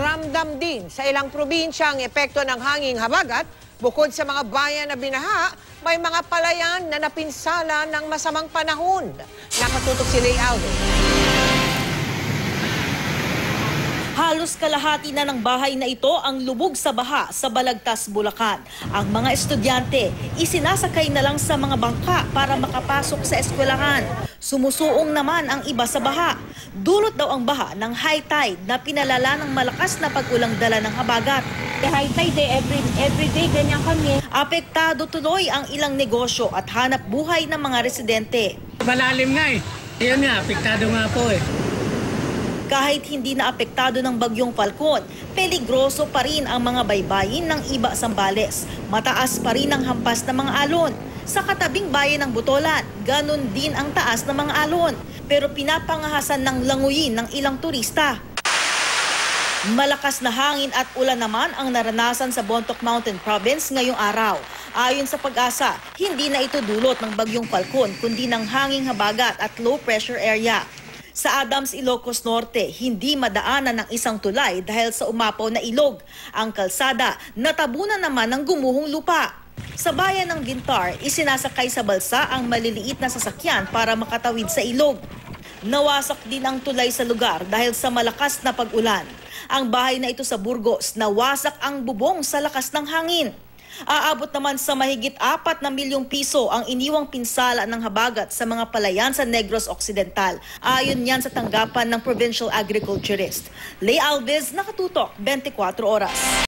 Ramdam din sa ilang probinsya ang epekto ng hanging habagat. Bukod sa mga bayan na binaha, may mga palayan na napinsala ng masamang panahon. Nakatutok si Lay Aldo. Halos kalahati na ng bahay na ito ang lubog sa baha sa Balagtas, Bulacan. Ang mga estudyante, isinasakay na lang sa mga bangka para makapasok sa eskwelahan. Sumusuong naman ang iba sa baha. Dulot daw ang baha ng high tide na pinalala ng malakas na pag-ulang dala ng habagat. High tide every day, ganyan kami. Apektado tuloy ang ilang negosyo at hanap buhay ng mga residente. Malalim nga eh. Yun nga, apektado nga po eh. Kahit hindi na apektado ng bagyong Falcon, peligroso pa rin ang mga baybayin ng Iba Zambales. Mataas pa rin ang hampas ng mga alon. Sa katabing bayan ng Butolan, ganun din ang taas ng mga alon. Pero pinapangahasan ng languyin ng ilang turista. Malakas na hangin at ulan naman ang naranasan sa Bontoc Mountain Province ngayong araw. Ayon sa Pag-asa, hindi na ito dulot ng bagyong Falcon kundi ng hanging habagat at low pressure area. Sa Adams, Ilocos Norte, hindi madaanan ng isang tulay dahil sa umapaw na ilog. Ang kalsada, natabunan naman ng gumuhong lupa. Sa bayan ng Gintar, isinasakay sa balsa ang maliliit na sasakyan para makatawid sa ilog. Nawasak din ang tulay sa lugar dahil sa malakas na pag-ulan. Ang bahay na ito sa Burgos, nawasak ang bubong sa lakas ng hangin. Aabot naman sa mahigit 4 na milyong piso ang iniwang pinsala ng habagat sa mga palayan sa Negros Occidental. Ayon yan sa tanggapan ng Provincial Agriculturist. Lay Alves, Nakatutok, 24 Oras.